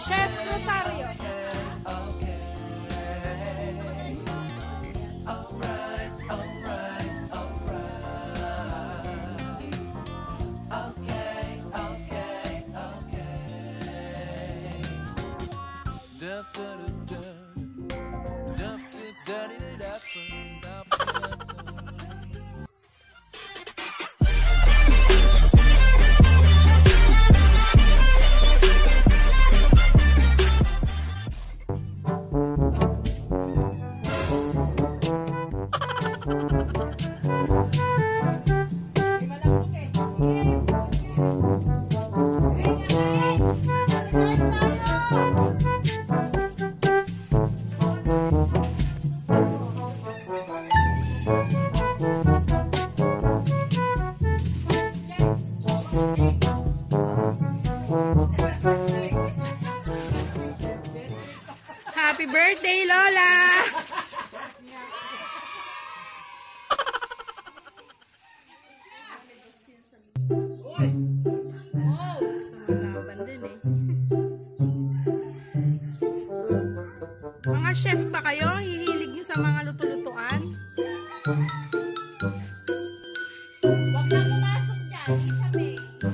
Chef Rosario. Happy birthday, Lola! Laban din eh. Mga chef pa kayo? Hihilig nyo sa mga luto-lutuan? Huwag na pumasok dyan. Kami.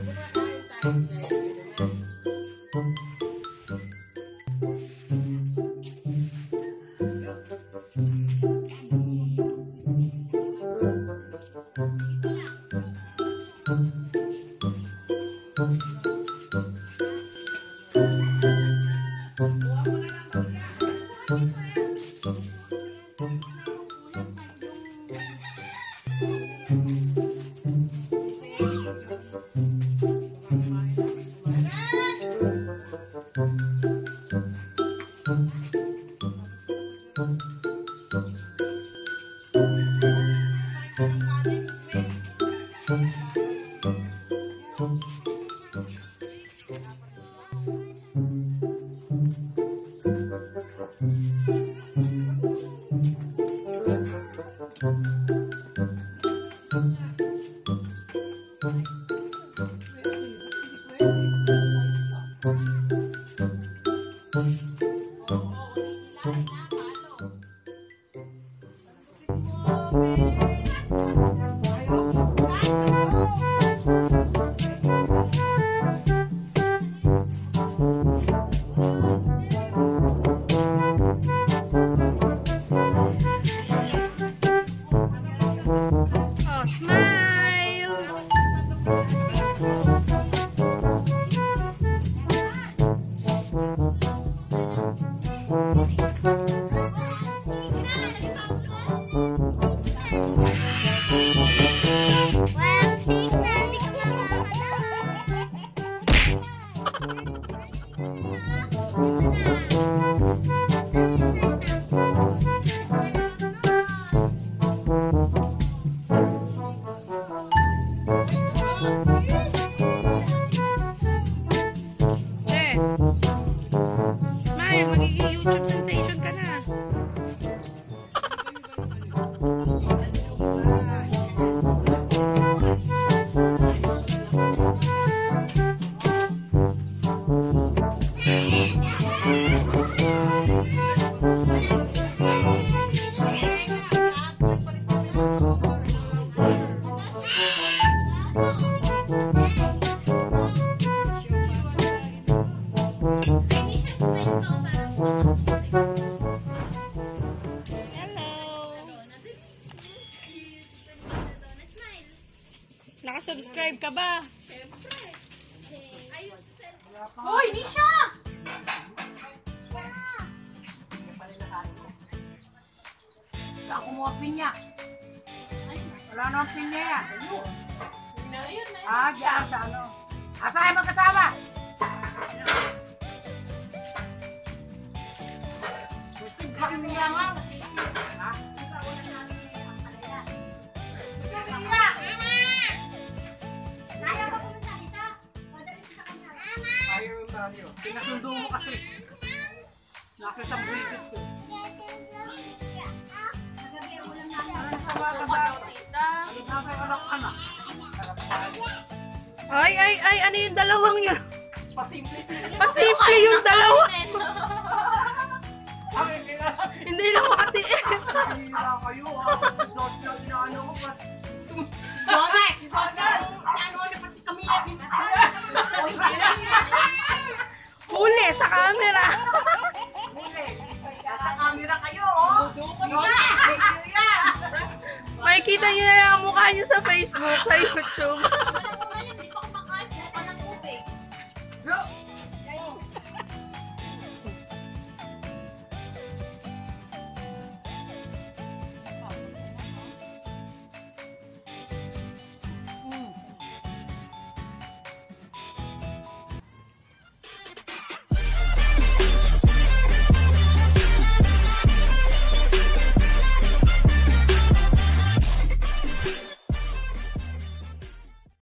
Nakasubscribe ka ba? Hoy, di siya! Wala akong mga pinya. Wala nang pinya yan. Ah, diyan sa ano. Asa ay magkasama? Pinya nga. Pinasundo mo kasi. Nakisang bridget ko. Ay, ano yung dalawang yun? Pasimple yung dalawa. Hindi lang makatiis. Hindi lang kayo, Dot lang na ano ko. Gomez! Ano na pati kami yan. Huli sa camera. Sa camera kayo, oh. Yan! Makikita niyo na lang ang mukha niyo sa Facebook, sa YouTube.